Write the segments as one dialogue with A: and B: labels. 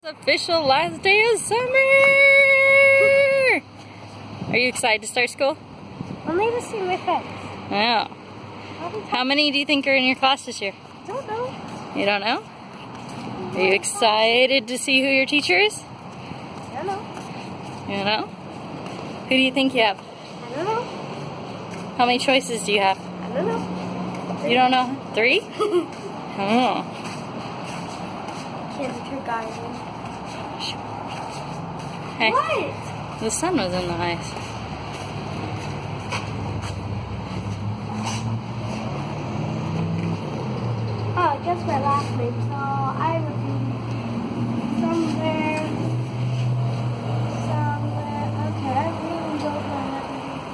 A: Official last day of summer! Are you excited to start school?
B: I'm going to see my friends.
A: Yeah. How many do you think are in your class this year?
B: I don't know.
A: You don't know? Are you excited to see who your teacher is?
B: I don't know.
A: You don't know? Who do you think you have?
B: I don't know.
A: How many choices do you have?
B: I don't know.
A: You don't know? 3? Oh.
B: Kindergarten.
A: Hey.
B: What?
A: The sun was in the eyes.
B: Oh, just my last name, so I would be somewhere. Okay, I really don't know what to do.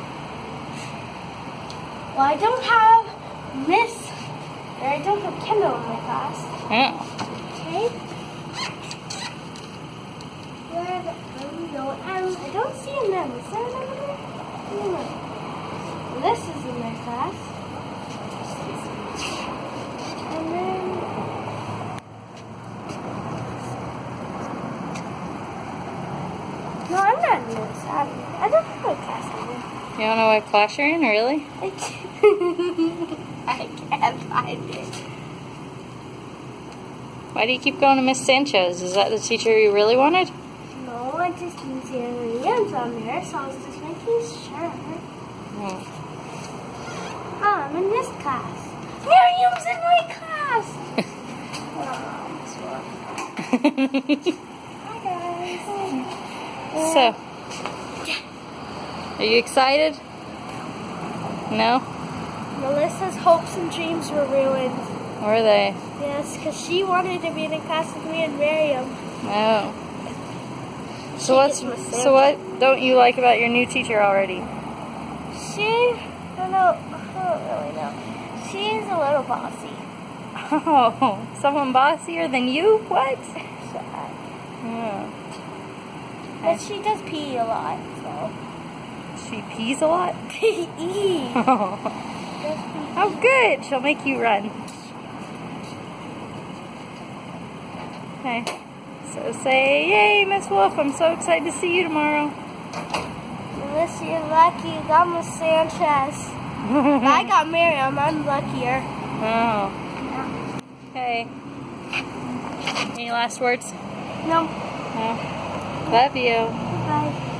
B: Well, I don't have Miss, or I don't have Kendall in my class.
A: Oh.
B: Okay. I don't see a name. Is there a number there? No. This is in my class. And then no, I'm not in this. I don't have a class number.
A: You don't know what class you're in, really?
B: I can't find it.
A: Why do you keep going to Miss Sanchez? Is that the teacher you really wanted?
B: No, I just didn't see any names on there, so I was just making sure.
A: Oh.
B: Oh, I'm in this class. Miriam's in my class! Hi, guys.
A: So, are you excited? No?
B: Melissa's hopes and dreams were ruined.
A: Were they?
B: Yes, because she wanted to be in a class with me and Miriam.
A: No. So what don't you like about your new teacher already?
B: I don't really know. She's a little bossy.
A: Oh, someone bossier than you? What? Oh.
B: But she does pee a lot, so.
A: She pees a lot?
B: Pee.
A: Oh, good. She'll make you run. Okay. So say, yay, Miss Wolf, I'm so excited to see you tomorrow.
B: Melissa, you're lucky. You got Miss Sanchez. I got Miriam. I'm luckier.
A: Oh. Okay. Any last words?
B: No.
A: No. Love you.
B: Bye.